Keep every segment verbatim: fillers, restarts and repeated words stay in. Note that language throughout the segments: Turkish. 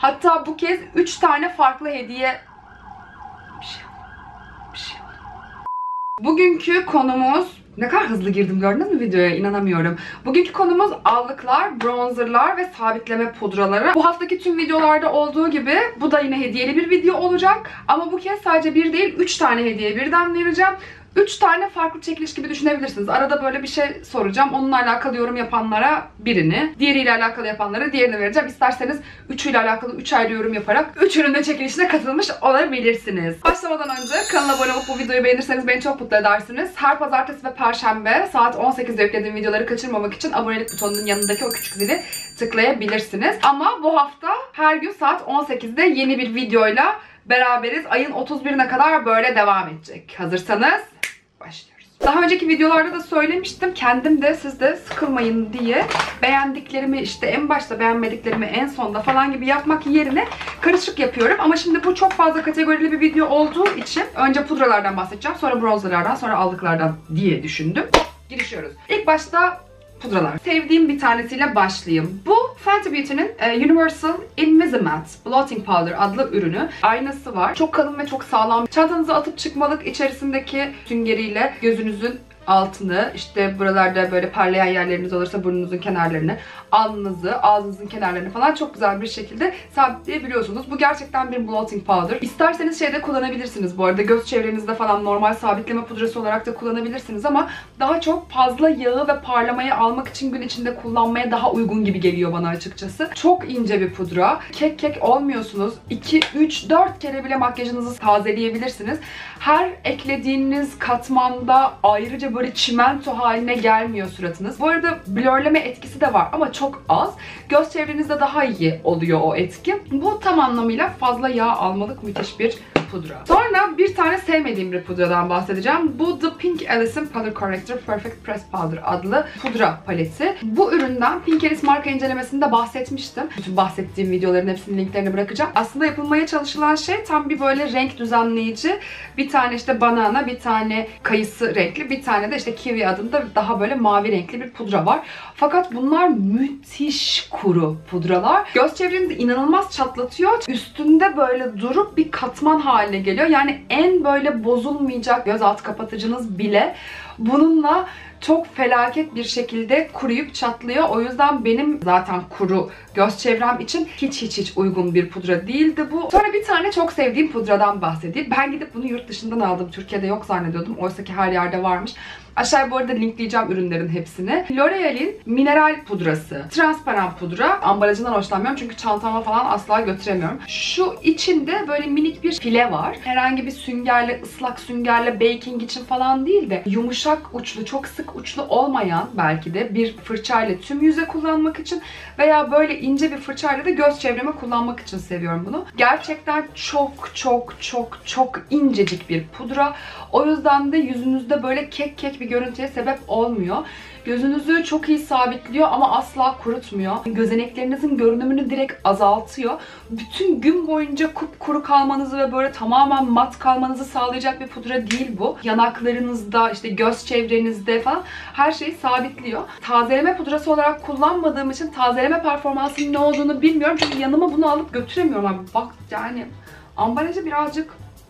Hatta bu kez üç tane farklı hediye... Bir şey, bir şey. Bugünkü konumuz... Ne kadar hızlı girdim, gördünüz mü videoya? İnanamıyorum. Bugünkü konumuz allıklar, bronzerlar ve sabitleme pudraları. Bu haftaki tüm videolarda olduğu gibi bu da yine hediyeli bir video olacak. Ama bu kez sadece bir değil, üç tane hediye birden vereceğim. üç tane farklı çekiliş gibi düşünebilirsiniz. Arada böyle bir şey soracağım. Onunla alakalı yorum yapanlara birini, diğeriyle alakalı yapanlara diğerini vereceğim. İsterseniz üçüyle alakalı üç ayrı yorum yaparak üçünün de çekilişine katılmış olabilirsiniz. Başlamadan önce kanala abone olup bu videoyu beğenirseniz beni çok mutlu edersiniz. Her pazartesi ve perşembe saat on sekizde yüklediğim videoları kaçırmamak için abonelik butonunun yanındaki o küçük zili tıklayabilirsiniz. Ama bu hafta her gün saat on sekizde yeni bir videoyla beraberiz. Ayın otuz birine kadar böyle devam edecek. Hazırsanız başlıyoruz. Daha önceki videolarda da söylemiştim. Kendim de siz de sıkılmayın diye beğendiklerimi işte en başta, beğenmediklerimi en sonda falan gibi yapmak yerine karışık yapıyorum. Ama şimdi bu çok fazla kategorili bir video olduğu için önce pudralardan bahsedeceğim. Sonra bronzerlardan, sonra allıklardan diye düşündüm. Girişiyoruz. İlk başta pudralar. Sevdiğim bir tanesiyle başlayayım. Bu Fenty Beauty'nin Universal Invisimatte Blotting Powder adlı ürünü. Aynası var. Çok kalın ve çok sağlam. Çantanıza atıp çıkmalık, içerisindeki süngeriyle gözünüzün altını, işte buralarda böyle parlayan yerleriniz olursa burnunuzun kenarlarını, alnınızı, ağzınızın kenarlarını falan çok güzel bir şekilde sabitleyebiliyorsunuz. Bu gerçekten bir blotting powder. İsterseniz şeyde kullanabilirsiniz bu arada. Göz çevrenizde falan normal sabitleme pudrası olarak da kullanabilirsiniz ama daha çok fazla yağı ve parlamayı almak için gün içinde kullanmaya daha uygun gibi geliyor bana açıkçası. Çok ince bir pudra. Kek kek olmuyorsunuz. iki, üç, dört kere bile makyajınızı tazeleyebilirsiniz. Her eklediğiniz katmanda ayrıca böyle çimento haline gelmiyor suratınız. Bu arada blurleme etkisi de var ama çok az. Göz çevrenizde daha iyi oluyor o etki. Bu tam anlamıyla fazla yağ almalık müthiş bir pudra. Sonra bir tane sevmediğim bir pudradan bahsedeceğim. Bu The Pink Alice'in Color Corrector Perfect Press Powder adlı pudra paleti. Bu üründen Pink Alice marka incelemesinde bahsetmiştim. Bütün bahsettiğim videoların hepsinin linklerini bırakacağım. Aslında yapılmaya çalışılan şey tam bir böyle renk düzenleyici. Bir tane işte banana, bir tane kayısı renkli, bir tane de işte kiwi adında daha böyle mavi renkli bir pudra var. Fakat bunlar müthiş kuru pudralar. Göz çevrenizi inanılmaz çatlatıyor. Üstünde böyle durup bir katman haline geliyor. Yani en böyle bozulmayacak göz altı kapatıcınız bile bununla çok felaket bir şekilde kuruyup çatlıyor. O yüzden benim zaten kuru göz çevrem için hiç hiç hiç uygun bir pudra değildi bu. Sonra bir tane çok sevdiğim pudradan bahsedeyim. Ben gidip bunu yurt dışından aldım. Türkiye'de yok zannediyordum. Oysa ki her yerde varmış. Aşağıya bu arada linkleyeceğim ürünlerin hepsini. L'Oreal'in mineral pudrası. Transparan pudra. Ambalajından hoşlanmıyorum çünkü çantama falan asla götüremiyorum. Şu içinde böyle minik bir file var. Herhangi bir süngerle, ıslak süngerle baking için falan değil de yumuşak uçlu, çok sık uçlu olmayan belki de bir fırçayla tüm yüze kullanmak için veya böyle ince bir fırçayla da göz çevreme kullanmak için seviyorum bunu. Gerçekten çok çok çok çok incecik bir pudra. O yüzden de yüzünüzde böyle kek kek bir görüntüye sebep olmuyor. Gözünüzü çok iyi sabitliyor ama asla kurutmuyor. Gözeneklerinizin görünümünü direkt azaltıyor. Bütün gün boyunca kupkuru kalmanızı ve böyle tamamen mat kalmanızı sağlayacak bir pudra değil bu. Yanaklarınızda, işte göz çevrenizde falan her şeyi sabitliyor. Tazeleme pudrası olarak kullanmadığım için tazeleme performansının ne olduğunu bilmiyorum. Çünkü yanıma bunu alıp götüremiyorum abi. Bak yani ambalajı birazcık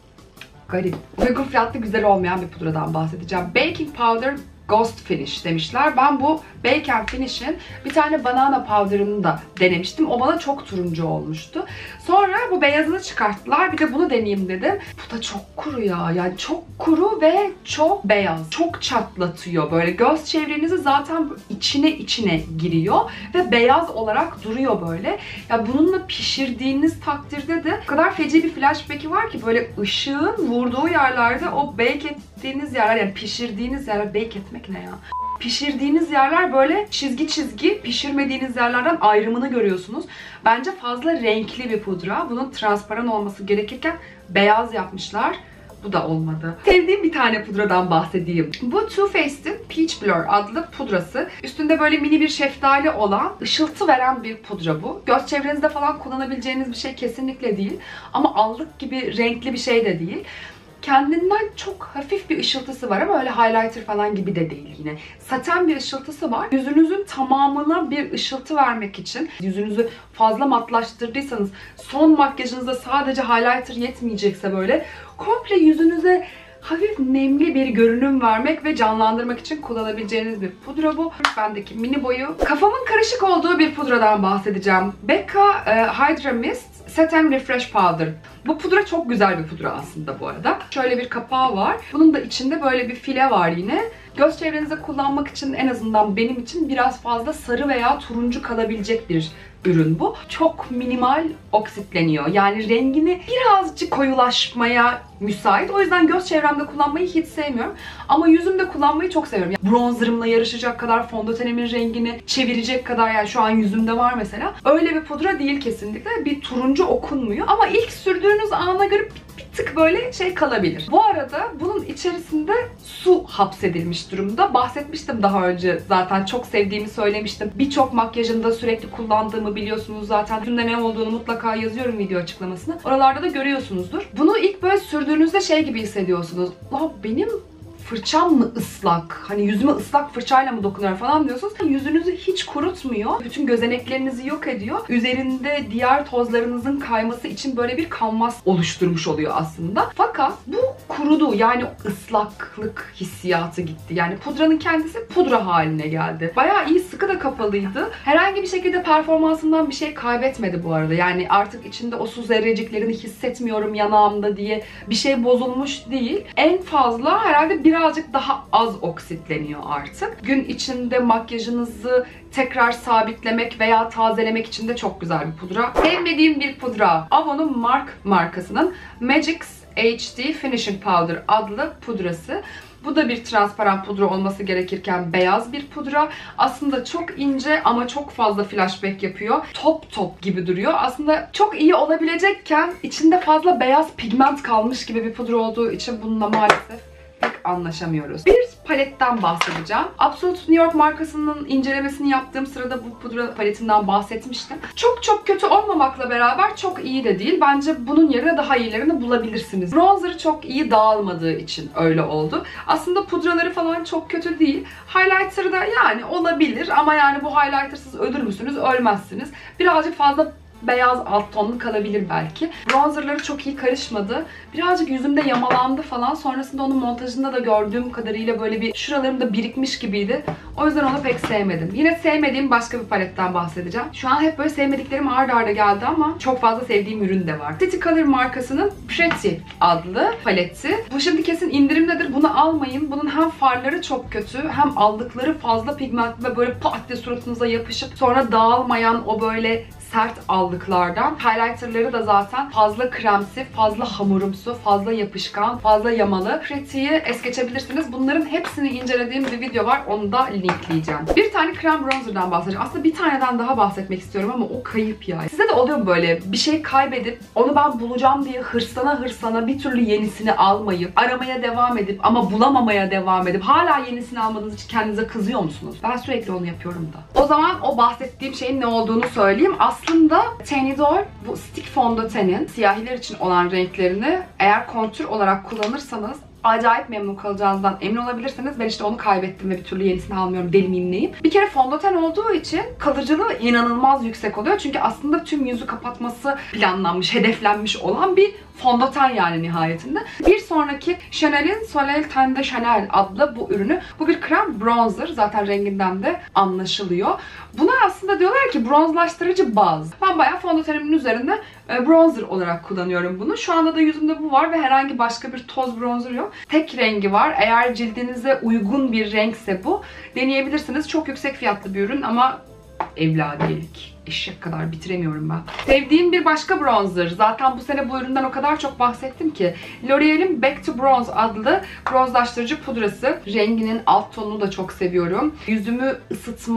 garip. Uygun fiyatlı, güzel olmayan bir pudradan bahsedeceğim. Baking Powder Ghost Finish demişler. Ben bu Bake and Finish'in bir tane banana powder'ını da denemiştim. O bana çok turuncu olmuştu. Sonra bu beyazını çıkarttılar. Bir de bunu deneyeyim dedim. Bu da çok kuru ya. Yani çok kuru ve çok beyaz. Çok çatlatıyor. Böyle göz çevrenizi zaten içine içine giriyor ve beyaz olarak duruyor böyle. Ya bununla pişirdiğiniz takdirde de o kadar feci bir flashback'i var ki böyle ışığın vurduğu yerlerde o bake ettiğiniz yerler, yani pişirdiğiniz yerler, bake etmek ne ya? Pişirdiğiniz yerler böyle çizgi çizgi, pişirmediğiniz yerlerden ayrımını görüyorsunuz. Bence fazla renkli bir pudra. Bunun transparan olması gerekirken beyaz yapmışlar. Bu da olmadı. Sevdiğim bir tane pudradan bahsedeyim. Bu Too Faced'in Peach Blur adlı pudrası. Üstünde böyle mini bir şeftali olan, ışıltı veren bir pudra bu. Göz çevrenizde falan kullanabileceğiniz bir şey kesinlikle değil. Ama allık gibi renkli bir şey de değil. Kendinden çok hafif bir ışıltısı var ama öyle highlighter falan gibi de değil yine. Saten bir ışıltısı var. Yüzünüzün tamamına bir ışıltı vermek için, yüzünüzü fazla matlaştırdıysanız, son makyajınızda sadece highlighter yetmeyecekse böyle komple yüzünüze hafif nemli bir görünüm vermek ve canlandırmak için kullanabileceğiniz bir pudra bu. Bendeki mini boyu. Kafamın karışık olduğu bir pudradan bahsedeceğim. Becca e, Hydra Mist Set and Refresh Powder. Bu pudra çok güzel bir pudra aslında bu arada. Şöyle bir kapağı var. Bunun da içinde böyle bir file var yine. Göz çevrenize kullanmak için, en azından benim için biraz fazla sarı veya turuncu kalabilecek bir ürün bu. Çok minimal oksitleniyor. Yani rengini birazcık koyulaşmaya müsait. O yüzden göz çevremde kullanmayı hiç sevmiyorum. Ama yüzümde kullanmayı çok seviyorum. Yani bronzerımla yarışacak kadar, fondötenimin rengini çevirecek kadar, yani şu an yüzümde var mesela. Öyle bir pudra değil kesinlikle. Bir turuncu okunmuyor. Ama ilk sürdüğünüz ana göre bir, bir tık böyle şey kalabilir. Bu arada bunun içerisinde su hapsedilmiş durumda. Bahsetmiştim daha önce zaten. Çok sevdiğimi söylemiştim. Birçok makyajımda sürekli kullandığımı biliyorsunuz zaten. Yüzümde ne olduğunu mutlaka yazıyorum video açıklamasına. Oralarda da görüyorsunuzdur. Bunu ilk böyle sürdüğünüzde şey gibi hissediyorsunuz. La benim fırçam mı ıslak? Hani yüzüme ıslak fırçayla mı dokunuyor falan diyorsunuz. Yüzünüzü hiç kurutmuyor. Bütün gözeneklerinizi yok ediyor. Üzerinde diğer tozlarınızın kayması için böyle bir kanvas oluşturmuş oluyor aslında. Fakat bu kurudu. Yani ıslaklık hissiyatı gitti. Yani pudranın kendisi pudra haline geldi. Bayağı iyi, sıkı da kapalıydı. Herhangi bir şekilde performansından bir şey kaybetmedi bu arada. Yani artık içinde o su zerreciklerini hissetmiyorum yanağımda diye bir şey bozulmuş değil. En fazla herhalde bir birazcık daha az oksitleniyor artık. Gün içinde makyajınızı tekrar sabitlemek veya tazelemek için de çok güzel bir pudra. Sevmediğim bir pudra. Avon'un Mark markasının Magix H D Finishing Powder adlı pudrası. Bu da bir transparan pudra olması gerekirken beyaz bir pudra. Aslında çok ince ama çok fazla flashback yapıyor. Top top gibi duruyor. Aslında çok iyi olabilecekken içinde fazla beyaz pigment kalmış gibi bir pudra olduğu için bununla maalesef anlaşamıyoruz. Bir paletten bahsedeceğim. Absolute New York markasının incelemesini yaptığım sırada bu pudra paletinden bahsetmiştim. Çok çok kötü olmamakla beraber çok iyi de değil. Bence bunun yerine daha iyilerini bulabilirsiniz. Bronzer çok iyi dağılmadığı için öyle oldu. Aslında pudraları falan çok kötü değil. Highlighter da yani olabilir ama yani bu highlightersız ölür müsünüz? Ölmezsiniz. Birazcık fazla beyaz alt tonlu kalabilir belki. Bronzerları çok iyi karışmadı. Birazcık yüzümde yamalandı falan. Sonrasında onun montajında da gördüğüm kadarıyla böyle bir şuralarımda birikmiş gibiydi. O yüzden onu pek sevmedim. Yine sevmediğim başka bir paletten bahsedeceğim. Şu an hep böyle sevmediklerim arda arda geldi ama çok fazla sevdiğim ürün de var. City Color markasının Pretty adlı paleti. Bu şimdi kesin indirimdedir. Bunu almayın. Bunun hem farları çok kötü, hem aldıkları fazla pigmentli ve böyle pat diye suratınıza yapışıp sonra dağılmayan o böyle sert aldıklardan. Highlighterları da zaten fazla kremsi, fazla hamurumsu, fazla yapışkan, fazla yamalı. Pretty'yi es geçebilirsiniz. Bunların hepsini incelediğim bir video var. Onu da linkleyeceğim. Bir tane krem bronzerdan bahsedeceğim. Aslında bir taneden daha bahsetmek istiyorum ama o kayıp ya. Size de oluyor mu böyle bir şey kaybedip onu ben bulacağım diye hırslana hırslana bir türlü yenisini almayıp aramaya devam edip ama bulamamaya devam edip hala yenisini almadığınız için kendinize kızıyor musunuz? Ben sürekli onu yapıyorum da. O zaman o bahsettiğim şeyin ne olduğunu söyleyeyim. Aslında Aslında Tenidor bu stick fondötenin siyahiler için olan renklerini eğer kontür olarak kullanırsanız acayip memnun kalacağınızdan emin olabilirsiniz. Ben işte onu kaybettim ve bir türlü yenisini almıyorum. Deli miyim neyim? Bir kere fondöten olduğu için kalıcılığı inanılmaz yüksek oluyor. Çünkü aslında tüm yüzü kapatması planlanmış, hedeflenmiş olan bir fondöten yani nihayetinde. Bir sonraki Chanel'in Soleil Teint de Chanel adlı bu ürünü. Bu bir krem bronzer. Zaten renginden de anlaşılıyor. Buna aslında diyorlar ki bronzlaştırıcı baz. Ben bayağı fondötenimin üzerinde bronzer olarak kullanıyorum bunu. Şu anda da yüzümde bu var ve herhangi başka bir toz bronzer yok. Tek rengi var. Eğer cildinize uygun bir renkse bu. Deneyebilirsiniz. Çok yüksek fiyatlı bir ürün ama evladiyelik. Eşek kadar bitiremiyorum ben. Sevdiğim bir başka bronzer. Zaten bu sene bu üründen o kadar çok bahsettim ki. L'Oreal'in Back to Bronze adlı bronzlaştırıcı pudrası. Renginin alt tonunu da çok seviyorum. Yüzümü ısıtma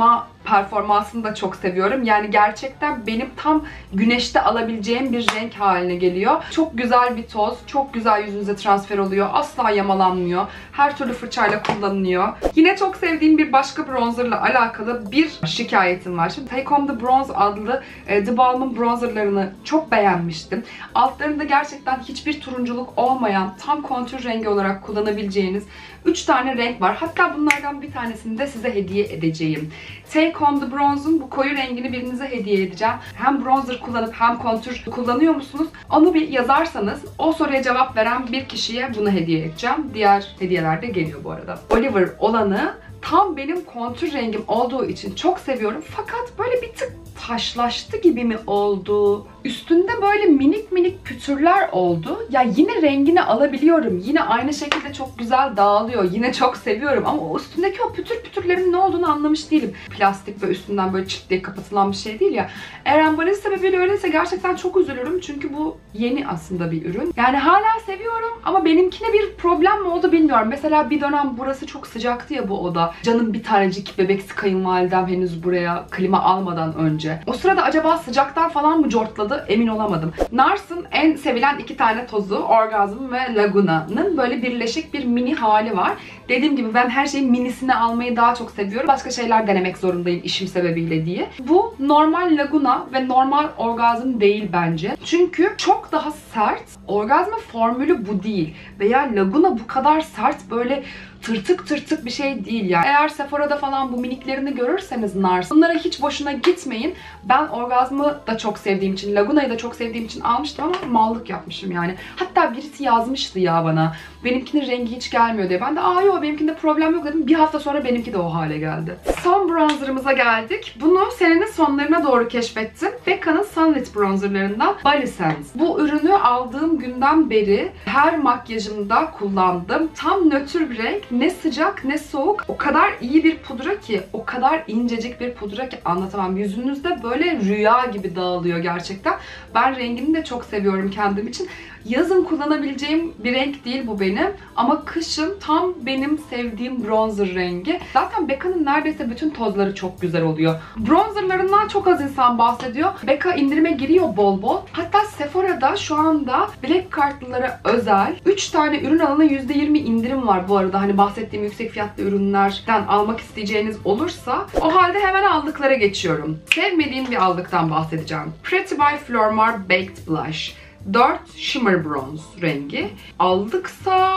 performansını da çok seviyorum. Yani gerçekten benim tam güneşte alabileceğim bir renk haline geliyor. Çok güzel bir toz. Çok güzel yüzünüze transfer oluyor. Asla yamalanmıyor. Her türlü fırçayla kullanılıyor. Yine çok sevdiğim bir başka bronzerla alakalı bir şikayetim var. Şimdi Take On The Bronze adlı e, The Balm'ın bronzerlarını çok beğenmiştim. Altlarında gerçekten hiçbir turunculuk olmayan tam kontür rengi olarak kullanabileceğiniz üç tane renk var. Hatta bunlardan bir tanesini de size hediye edeceğim. Take On The Bronze'un bu koyu rengini birinize hediye edeceğim. Hem bronzer kullanıp hem kontür kullanıyor musunuz? Onu bir yazarsanız o soruya cevap veren bir kişiye bunu hediye edeceğim. Diğer hediyeler de geliyor bu arada. Oliver olanı tam benim kontür rengim olduğu için çok seviyorum. Fakat böyle bir tık taşlaştı gibi mi oldu? Üstünde böyle minik minik pütürler oldu. Ya yine rengini alabiliyorum. Yine aynı şekilde çok güzel dağılıyor. Yine çok seviyorum ama o üstündeki o pütür pütürlerin ne olduğunu anlamış değilim. Plastik ve üstünden böyle çıt diye kapatılan bir şey değil ya. Eğer ambalajı sebebiyle öyleyse gerçekten çok üzülürüm. Çünkü bu yeni aslında bir ürün. Yani hala seviyorum ama benimkine bir problem mi oldu bilmiyorum. Mesela bir dönem burası çok sıcaktı ya bu oda. Canım bir tanecik bebeksi kayınvalidem henüz buraya klima almadan önce. O sırada acaba sıcaktan falan mı cortladı emin olamadım. Nars'ın en sevilen iki tane tozu Orgasm ve Laguna'nın böyle birleşik bir mini hali var. Dediğim gibi ben her şeyin minisini almayı daha çok seviyorum. Başka şeyler denemek zorundayım işim sebebiyle diye. Bu normal Laguna ve normal Orgasm değil bence. Çünkü çok daha sert. Orgasm'ın formülü bu değil. Veya Laguna bu kadar sert böyle tırtık tırtık bir şey değil ya. Eğer Sephora'da falan bu miniklerini görürseniz Nars, bunlara hiç boşuna gitmeyin. Ben Orgasm'ı da çok sevdiğim için, Laguna'yı da çok sevdiğim için almıştım ama mallık yapmışım yani. Hatta birisi yazmıştı ya bana. Benimkinin rengi hiç gelmiyor diye. Ben de aa yok benimkinde problem yok dedim. Bir hafta sonra benimki de o hale geldi. Son bronzerımıza geldik. Bunu senenin sonlarına doğru keşfettim. Becca'nın Sunlit bronzerlarından Bali Sense. Bu ürünü aldığım günden beri her makyajımda kullandım. Tam nötr bir renk. Ne sıcak ne soğuk. O kadar iyi bir pudra ki, o kadar incecik bir pudra ki anlatamam. Yüzünüzde böyle rüya gibi dağılıyor gerçekten. Ben rengini de çok seviyorum kendim için. Yazın kullanabileceğim bir renk değil bu benim. Ama kışın tam benim sevdiğim bronzer rengi. Zaten Becca'nın neredeyse bütün tozları çok güzel oluyor. Bronzerlarından çok az insan bahsediyor. Becca indirime giriyor bol bol. Hatta Sephora'da şu anda Black Card'lılara özel üç tane ürün alana yüzde yirmi indirim var bu arada. Hani bahsettiğim yüksek fiyatlı ürünlerden almak isteyeceğiniz olursa. O halde hemen aldıklara geçiyorum. Sevmediğim bir aldıktan bahsedeceğim. Pretty by Flormar Baked Blush. dört Shimmer Bronze rengi. Aldıksa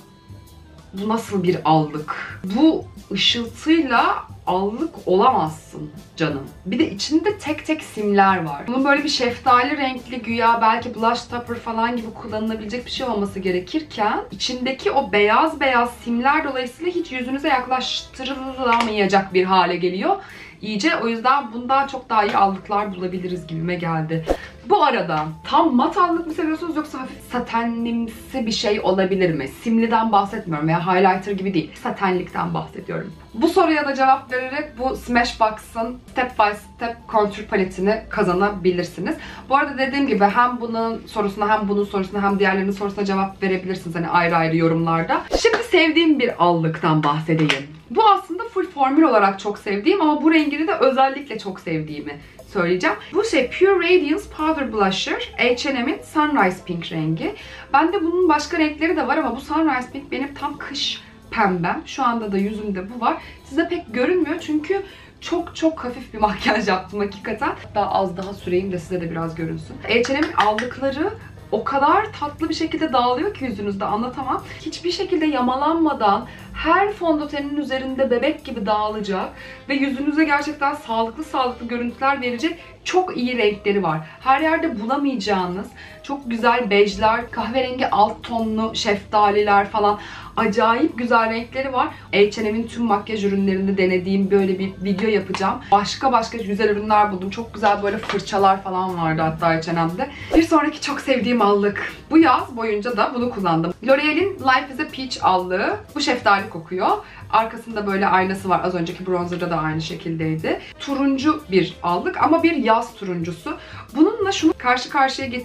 bu nasıl bir allık? Bu ışıltıyla allık olamazsın canım. Bir de içinde tek tek simler var. Bunun böyle bir şeftali renkli güya belki blush topper falan gibi kullanılabilecek bir şey olması gerekirken içindeki o beyaz beyaz simler dolayısıyla hiç yüzünüze yaklaştırılamayacak bir hale geliyor. İyice o yüzden bundan çok daha iyi allıklar bulabiliriz gibime geldi. Bu arada tam mat allık mı seviyorsunuz yoksa hafif satenlimsi bir şey olabilir mi? Simliden bahsetmiyorum veya highlighter gibi değil. Satenlikten bahsediyorum. Bu soruya da cevap vererek bu Smashbox'ın Step by Step Contour paletini kazanabilirsiniz. Bu arada dediğim gibi hem bunun sorusuna hem bunun sorusuna hem diğerlerinin sorusuna cevap verebilirsiniz hani ayrı ayrı yorumlarda. Şimdi sevdiğim bir allıktan bahsedeyim. Bu aslında full formül olarak çok sevdiğim ama bu rengini de özellikle çok sevdiğimi söyleyeceğim. Bu şey Pure Radiance Powder Blusher H and M'in Sunrise Pink rengi. Bende bunun başka renkleri de var ama bu Sunrise Pink benim tam kış pembem. Şu anda da yüzümde bu var. Size pek görünmüyor çünkü çok çok hafif bir makyaj yaptım hakikaten. Daha az daha süreyim de size de biraz görünsün. H and M'in aldıkları o kadar tatlı bir şekilde dağılıyor ki yüzünüzde anlatamam. Hiçbir şekilde yamalanmadan her fondötenin üzerinde bebek gibi dağılacak ve yüzünüze gerçekten sağlıklı sağlıklı görüntüler verecek çok iyi renkleri var. Her yerde bulamayacağınız çok güzel bejler, kahverengi alt tonlu şeftaliler falan acayip güzel renkleri var. H and M'in tüm makyaj ürünlerinde denediğim böyle bir video yapacağım. Başka başka güzel ürünler buldum. Çok güzel böyle fırçalar falan vardı hatta H and M'de. Bir sonraki çok sevdiğim allık. Bu yaz boyunca da bunu kullandım. L'Oreal'in Life is a Peach allığı. Bu şeftali kokuyor. Arkasında böyle aynası var. Az önceki bronzerda da aynı şekildeydi. Turuncu bir allık ama bir yaz turuncusu. Bununla şunu karşı karşıya getirip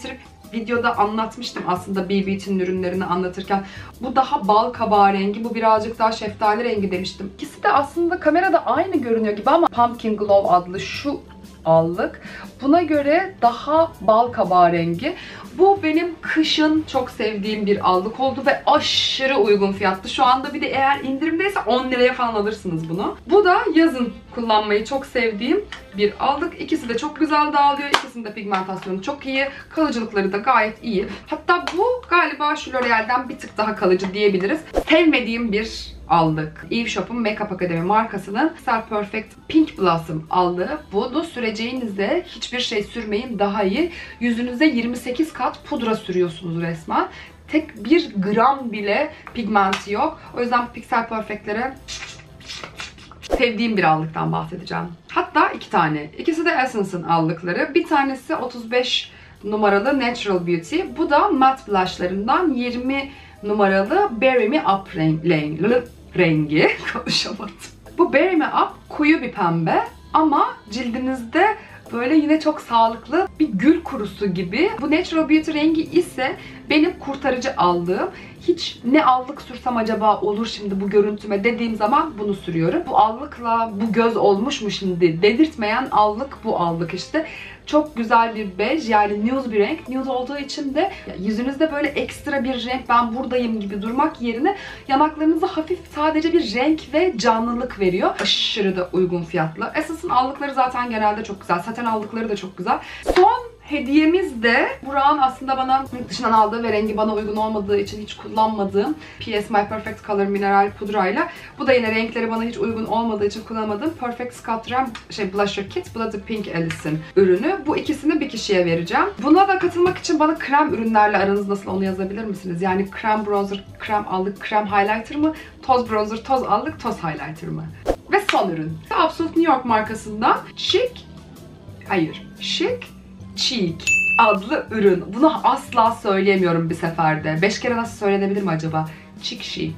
videoda anlatmıştım aslında B B T'nin ürünlerini anlatırken. Bu daha bal kabağı rengi, bu birazcık daha şeftali rengi demiştim. İkisi de aslında kamerada aynı görünüyor gibi ama Pumpkin Glow adlı şu allık buna göre daha bal kabağı rengi. Bu benim kışın çok sevdiğim bir allık oldu ve aşırı uygun fiyatlı. Şu anda bir de eğer indirimdeyse on liraya falan alırsınız bunu. Bu da yazın kullanmayı çok sevdiğim bir allık. İkisi de çok güzel dağılıyor. İkisinin de pigmentasyonu çok iyi. Kalıcılıkları da gayet iyi. Hatta bu galiba şu L'Oreal'den bir tık daha kalıcı diyebiliriz. Sevmediğim bir aldık. Eve Shop'un Makeup Academy markasının Pixel Perfect Pink Blossom aldığı. Bunu süreceğinizde hiçbir şey sürmeyin, daha iyi. Yüzünüze yirmi sekiz kat pudra sürüyorsunuz resmen. Tek bir gram bile pigmenti yok. O yüzden Pixel Perfect'lere sevdiğim bir allıktan bahsedeceğim. Hatta iki tane. İkisi de Essence'ın allıkları. Bir tanesi otuz beş numaralı Natural Beauty. Bu da matte blushlarından yirmi numaralı Berry Me Up rengi. rengi. Konuşamadım. Bu Berry Me Up koyu bir pembe ama cildinizde böyle yine çok sağlıklı bir gül kurusu gibi. Bu Natural Beauty rengi ise benim kurtarıcı aldığım. Hiç ne allık sürsem acaba olur şimdi bu görüntüme dediğim zaman bunu sürüyorum. Bu allıkla bu göz olmuş mu şimdi dedirtmeyen allık bu allık işte. Çok güzel bir bej, yani nude bir renk. Nude olduğu için de yüzünüzde böyle ekstra bir renk, ben buradayım gibi durmak yerine yanaklarınıza hafif sadece bir renk ve canlılık veriyor. Aşırı da uygun fiyatlı. Essence'ın allıkları zaten genelde çok güzel. Saten allıkları da çok güzel. Son hediyemiz de Burak'ın aslında bana yurt dışından aldığı ve rengi bana uygun olmadığı için hiç kullanmadığım P S My Perfect Color mineral pudrayla. Bu da yine renkleri bana hiç uygun olmadığı için kullanmadığım Perfect Sculpture şey Blusher Kit. Bu da The Pink Alice'in ürünü. Bu ikisini bir kişiye vereceğim. Buna da katılmak için bana krem ürünlerle aranız nasıl, onu yazabilir misiniz? Yani krem bronzer, krem allık, krem highlighter mı? Toz bronzer, toz allık, toz highlighter mı? Ve son ürün. Absolute New York markasından Chic, hayır, Chic Cheek adlı ürün. Bunu asla söyleyemiyorum bir seferde. Beş kere nasıl söylenebilir mi acaba? Chic Chic.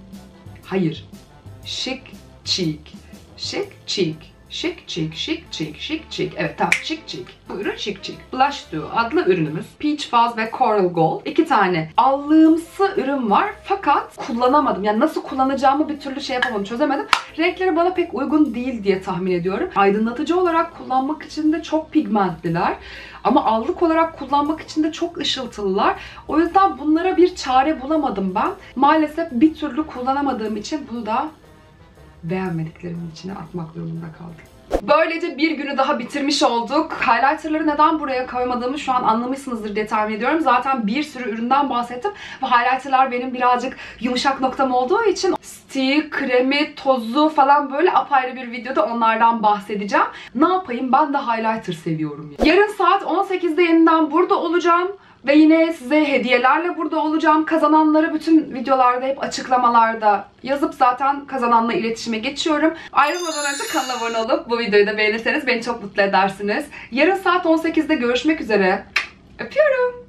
Hayır. Chic Cheek. Chic Cheek. Chic Cheek, Chic Cheek, Chic Cheek. Evet tamam, Chic Cheek. Bu ürün Chic Cheek. Blush Duo adlı ürünümüz. Peach Fuzz ve Coral Gold. İki tane allığımsı ürün var. Fakat kullanamadım. Yani nasıl kullanacağımı bir türlü şey yapamadım, çözemedim. Renkleri bana pek uygun değil diye tahmin ediyorum. Aydınlatıcı olarak kullanmak için de çok pigmentliler. Ama allık olarak kullanmak için de çok ışıltılılar. O yüzden bunlara bir çare bulamadım ben. Maalesef bir türlü kullanamadığım için bunu da beğenmediklerimin içine atmak durumunda kaldım. Böylece bir günü daha bitirmiş olduk. Highlighterları neden buraya koymadığımı şu an anlamışsınızdır diye tahmin ediyorum. Zaten bir sürü üründen bahsettim. Ve highlighterlar benim birazcık yumuşak noktam olduğu için stick, kremi, tozu falan böyle apayrı bir videoda onlardan bahsedeceğim. Ne yapayım, ben de highlighter seviyorum. Yarın saat on sekizde yeniden burada olacağım. Ve yine size hediyelerle burada olacağım. Kazananları bütün videolarda hep açıklamalarda yazıp zaten kazananla iletişime geçiyorum. Ayrılmadan önce kanala abone olup bu videoyu da beğenirseniz beni çok mutlu edersiniz. Yarın saat on sekizde görüşmek üzere. Öpüyorum.